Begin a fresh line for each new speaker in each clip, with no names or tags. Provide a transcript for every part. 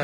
teşekkürler.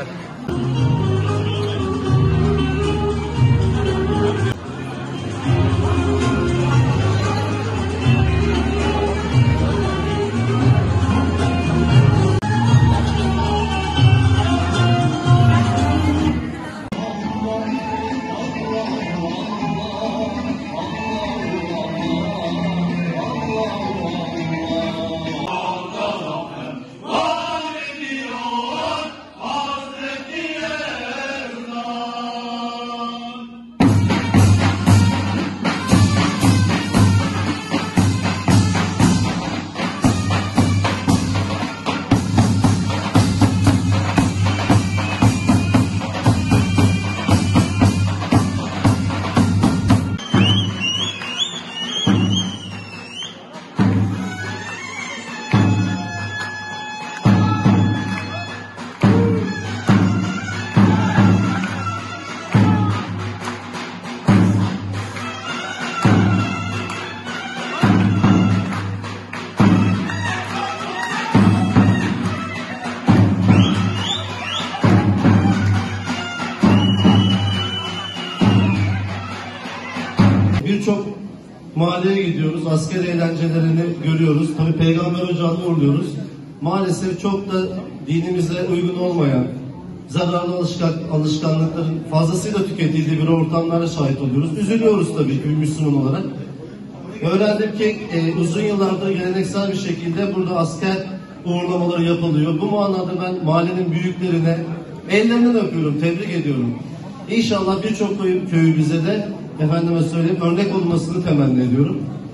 Birçok mahalleye gidiyoruz, asker eğlencelerini görüyoruz. Tabii Peygamber Ocağı'nda uğurluyoruz. Maalesef çok da dinimize uygun olmayan, zararlı alışkanlıkların fazlasıyla tüketildiği bir ortamlara şahit oluyoruz. Üzülüyoruz tabii bir Müslüman olarak. Öğrendim ki uzun yıllardır geleneksel bir şekilde burada asker uğurlamaları yapılıyor. Bu manada ben mahallenin büyüklerine ellerinden öpüyorum, tebrik ediyorum. İnşallah birçok köyümüze de efendime söyleyeyim örnek olmasını temenni ediyorum.